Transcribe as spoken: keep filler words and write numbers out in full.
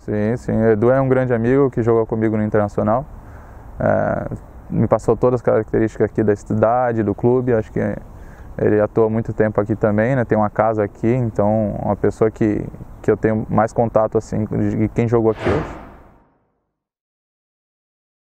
Sim, sim. O Edu é um grande amigo que jogou comigo no Internacional. É, me passou todas as características aqui da cidade, do clube. Acho que ele atua muito tempo aqui também, né? Tem uma casa aqui, então uma pessoa que, que eu tenho mais contato assim de quem jogou aqui hoje.